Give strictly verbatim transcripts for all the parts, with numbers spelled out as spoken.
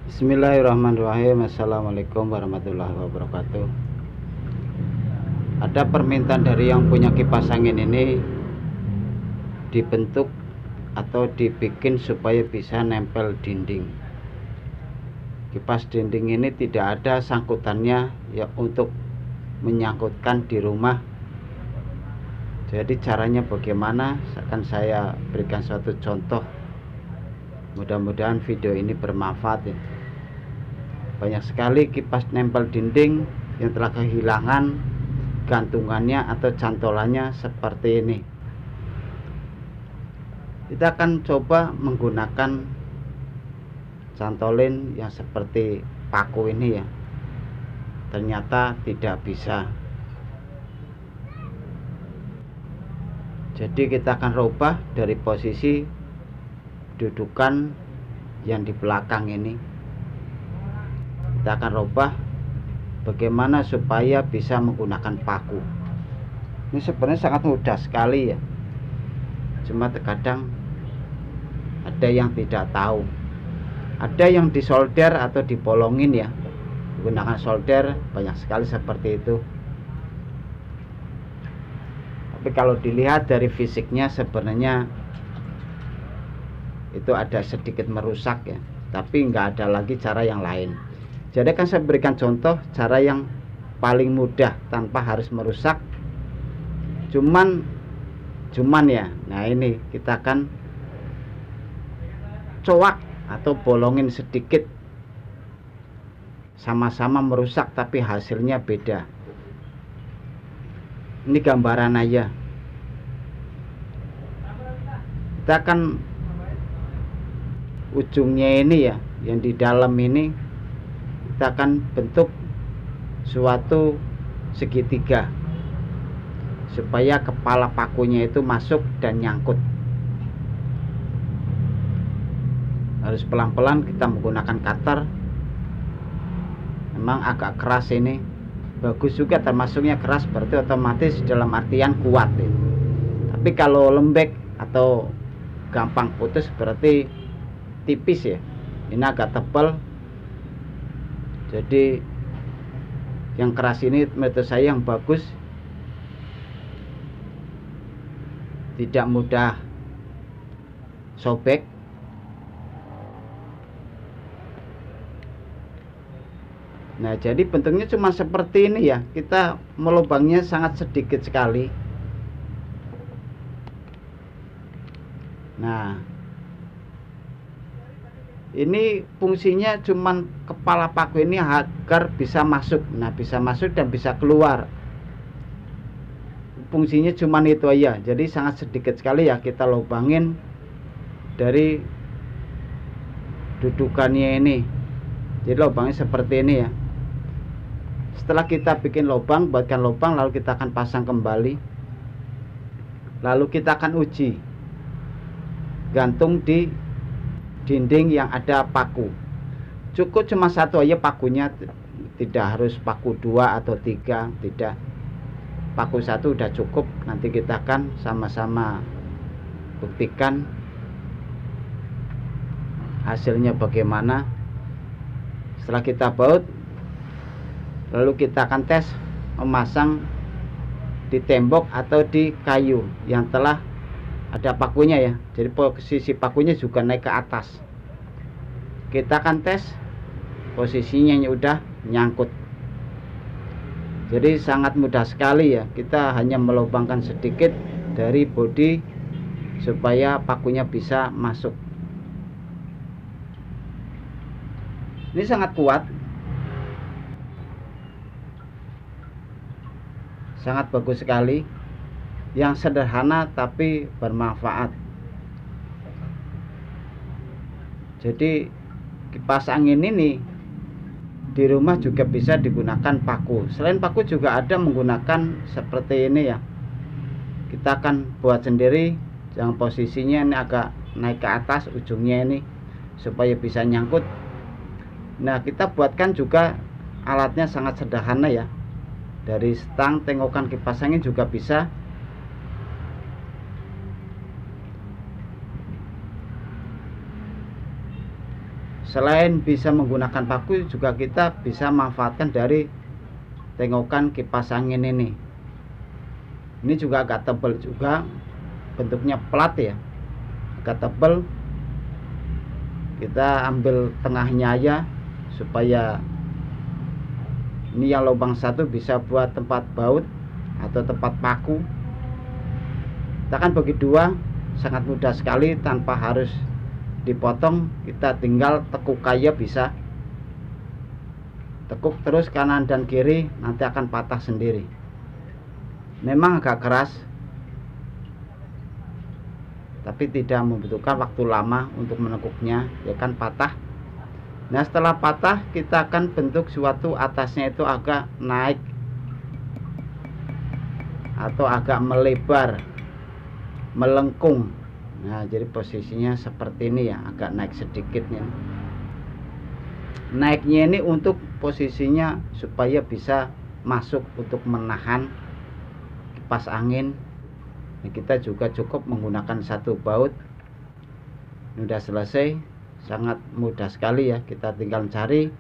Bismillahirrahmanirrahim. Assalamualaikum warahmatullahi wabarakatuh. Ada permintaan dari yang punya kipas angin ini dibentuk atau dibikin supaya bisa nempel dinding. Kipas dinding ini tidak ada sangkutannya ya untuk menyangkutkan di rumah. Jadi caranya bagaimana? Akan saya berikan suatu contoh. Mudah-mudahan video ini bermanfaat ya. Banyak sekali kipas nempel dinding yang telah kehilangan gantungannya atau cantolannya seperti ini. Kita akan coba menggunakan cantolin yang seperti paku ini ya. Ternyata tidak bisa. Jadi kita akan rubah dari posisi dudukan yang di belakang ini. Kita akan rubah bagaimana supaya bisa menggunakan paku. Ini sebenarnya sangat mudah sekali ya. Cuma terkadang ada yang tidak tahu. Ada yang disolder atau dibolongin ya. Menggunakan solder banyak sekali seperti itu. Tapi kalau dilihat dari fisiknya sebenarnya itu ada sedikit merusak ya. Tapi nggak ada lagi cara yang lain. Jadi akan saya berikan contoh cara yang paling mudah tanpa harus merusak. Cuman cuman ya. Nah, ini kita akan coak atau bolongin sedikit. Sama-sama merusak tapi hasilnya beda. Ini gambaran aja. Kita akan ujungnya ini ya, yang di dalam ini kita akan bentuk suatu segitiga supaya kepala pakunya itu masuk dan nyangkut. Harus pelan-pelan kita menggunakan cutter. Memang agak keras ini, bagus juga termasuknya keras, berarti otomatis dalam artian kuat ya. Tapi kalau lembek atau gampang putus berarti tipis ya. Ini agak tebal. Jadi yang keras ini menurut saya yang bagus, tidak mudah sobek. Nah, jadi bentuknya cuma seperti ini ya. Kita melubangnya sangat sedikit sekali. Nah, ini fungsinya cuman kepala paku ini agar bisa masuk. Nah, bisa masuk dan bisa keluar. Fungsinya cuman itu aja. Jadi sangat sedikit sekali ya kita lubangin dari dudukannya ini. Jadi lubangnya seperti ini ya. Setelah kita bikin lubang, buatkan lubang, lalu kita akan pasang kembali. Lalu kita akan uji gantung di dinding yang ada paku. Cukup cuma satu aja pakunya, tidak harus paku dua atau tiga, tidak. Paku satu udah cukup. Nanti kita akan sama-sama buktikan hasilnya bagaimana. Setelah kita baut, lalu kita akan tes memasang di tembok atau di kayu yang telah ada pakunya ya. Jadi posisi pakunya juga naik ke atas. Kita akan tes posisinya yang udah nyangkut. Jadi sangat mudah sekali ya. Kita hanya melubangkan sedikit dari bodi supaya pakunya bisa masuk. Ini sangat kuat. Sangat bagus sekali. Yang sederhana tapi bermanfaat. Jadi kipas angin ini di rumah juga bisa digunakan paku. Selain paku juga ada menggunakan seperti ini ya. Kita akan buat sendiri. Yang posisinya ini agak naik ke atas ujungnya ini supaya bisa nyangkut. Nah, kita buatkan juga alatnya sangat sederhana ya. Dari stang tengokan kipas angin juga bisa. Selain bisa menggunakan paku, juga kita bisa manfaatkan dari tengokan kipas angin ini. Ini juga agak tebal juga, bentuknya plat ya, agak tebal. Kita ambil tengahnya aja supaya ini yang lubang satu bisa buat tempat baut atau tempat paku. Kita akan bagi dua, sangat mudah sekali tanpa harus dipotong. Kita tinggal tekuk aja bisa, tekuk terus kanan dan kiri, nanti akan patah sendiri. Memang agak keras, tapi tidak membutuhkan waktu lama untuk menekuknya, ya kan patah. Nah setelah patah, kita akan bentuk suatu atasnya itu agak naik atau agak melebar, melengkung. Nah jadi posisinya seperti ini ya, agak naik sedikitnya. Naiknya ini untuk posisinya supaya bisa masuk untuk menahan kipas angin. Nah, kita juga cukup menggunakan satu baut. Ini udah selesai, sangat mudah sekali ya. Kita tinggal cari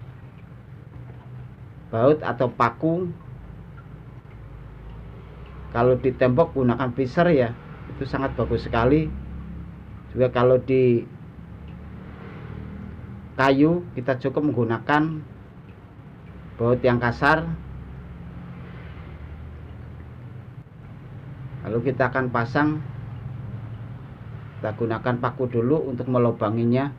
baut atau paku. Kalau di tembok gunakan pisar ya, itu sangat bagus sekali. Juga kalau di kayu kita cukup menggunakan baut yang kasar. Lalu kita akan pasang, kita gunakan paku dulu untuk melubanginya.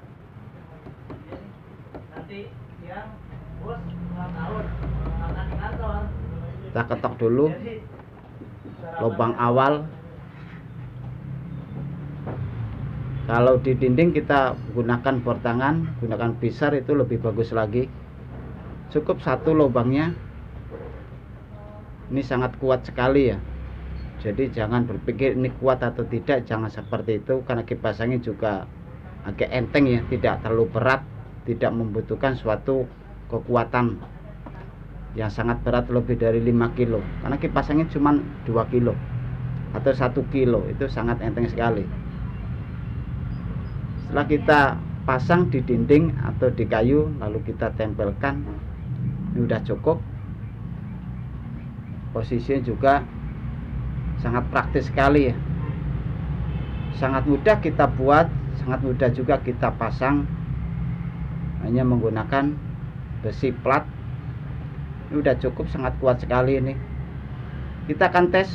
Kita ketok dulu lubang awal. Kalau di dinding kita gunakan bor tangan, gunakan pisar, itu lebih bagus lagi. Cukup satu lubangnya. Ini sangat kuat sekali ya. Jadi jangan berpikir ini kuat atau tidak, jangan seperti itu, karena kipas angin juga agak enteng ya, tidak terlalu berat, tidak membutuhkan suatu kekuatan yang sangat berat lebih dari lima kilo. Karena kipas angin cuma dua kilo atau satu kilo, itu sangat enteng sekali. Setelah kita pasang di dinding atau di kayu, lalu kita tempelkan, ini udah cukup. Posisinya juga sangat praktis sekali ya, sangat mudah kita buat, sangat mudah juga kita pasang, hanya menggunakan besi plat. Ini udah cukup, sangat kuat sekali ini. Kita akan tes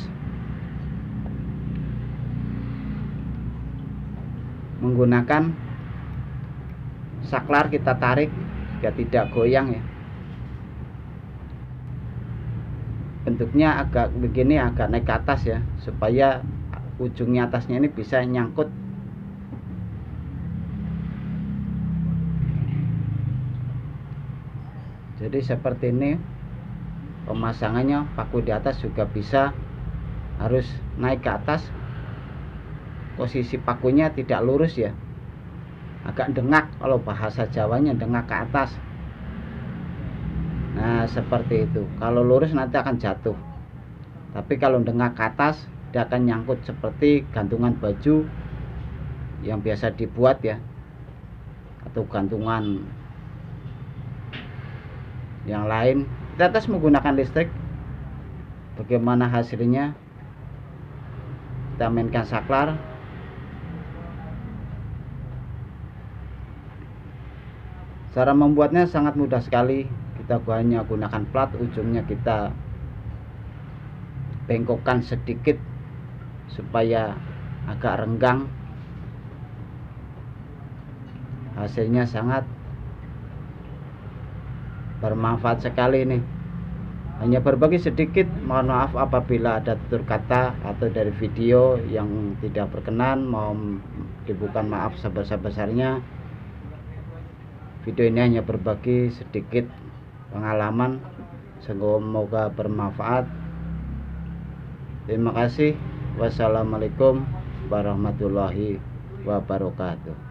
menggunakan saklar, kita tarik biar tidak goyang ya. Bentuknya agak begini, agak naik ke atas ya, supaya ujungnya atasnya ini bisa nyangkut. Jadi seperti ini pemasangannya. Paku di atas juga bisa harus naik ke atas. Posisi pakunya tidak lurus ya, agak dengak, kalau bahasa Jawanya dengak ke atas. Nah seperti itu. Kalau lurus nanti akan jatuh, tapi kalau dengak ke atas dia akan nyangkut seperti gantungan baju yang biasa dibuat ya, atau gantungan yang lain. Kita tes menggunakan listrik, bagaimana hasilnya. Kita mainkan saklar. Cara membuatnya sangat mudah sekali. Kita hanya gunakan plat, ujungnya kita bengkokkan sedikit supaya agak renggang. Hasilnya sangat bermanfaat sekali ini. Hanya berbagi sedikit, mohon maaf apabila ada tutur kata atau dari video yang tidak berkenan, mohon dibukan maaf sebesar-besarnya. Video ini hanya berbagi sedikit pengalaman, semoga bermanfaat. Terima kasih. Wassalamualaikum warahmatullahi wabarakatuh.